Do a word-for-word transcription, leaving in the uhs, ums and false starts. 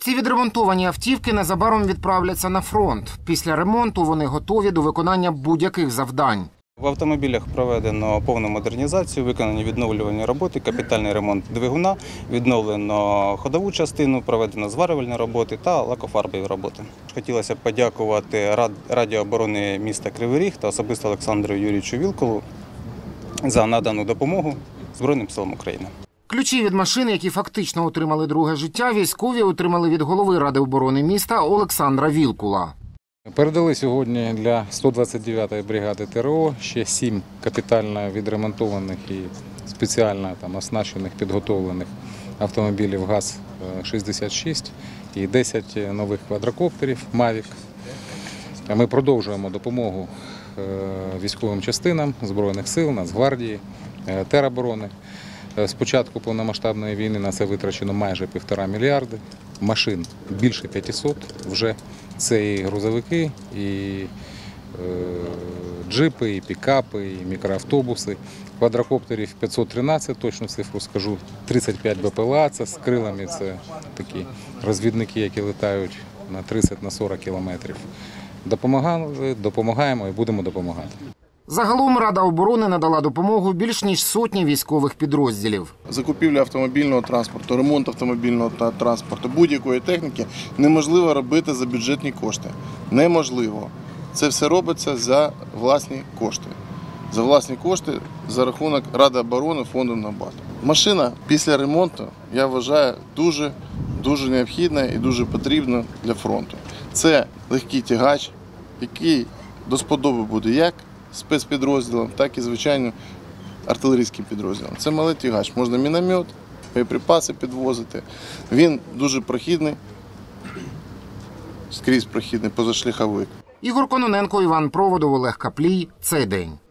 Ці відремонтовані автівки незабаром відправляться на фронт. Після ремонту вони готові до виконання будь-яких завдань. В автомобілях проведено повну модернізацію, виконані відновлювальні роботи, капітальний ремонт двигуна, відновлено ходову частину, проведено зварювальні роботи та лакофарбові роботи. Хотілося б подякувати Раді оборони міста Кривий Ріг та особисто Олександру Юрійовичу Вілкулу за надану допомогу Збройним силам України. Ключі від машин, які фактично отримали друге життя, військові отримали від голови Ради оборони міста Олександра Вілкула. Передали сьогодні для сто двадцять дев'ятої бригади ТРО ще сім капітально відремонтованих і спеціально там оснащених, підготовлених автомобілів ГАЗ шістдесят шість і десять нових квадрокоптерів «Мавік». Ми продовжуємо допомогу військовим частинам Збройних сил, Нацгвардії, тероборони. З початку повномасштабної війни на це витрачено майже півтора мільярди. Машин більше п'ятисот вже. Це і грузовики, і е, джипи, і пікапи, і мікроавтобуси. Квадрокоптерів п'ятсот тринадцять, точну цифру скажу, тридцять п'ять БПЛА, це з крилами, це такі розвідники, які літають на тридцять на сорок кілометрів. Допомагали, допомагаємо і будемо допомагати. Загалом Рада оборони надала допомогу більш ніж сотні військових підрозділів. Закупівля автомобільного транспорту, ремонт автомобільного транспорту, будь-якої техніки неможливо робити за бюджетні кошти. Неможливо. Це все робиться за власні кошти. За власні кошти за рахунок Ради оборони, фонду «Набат». Машина після ремонту, я вважаю, дуже, дуже необхідна і дуже потрібна для фронту. Це легкий тягач, який до сподоби буде як спецпідрозділом, так і, звичайно, артилерійським підрозділом. Це малий тягач, можна міномет, боєприпаси підвозити. Він дуже прохідний, скрізь прохідний, позашляховик. Ігор Кононенко, Іван Проводов, Олег Каплій. Цей день.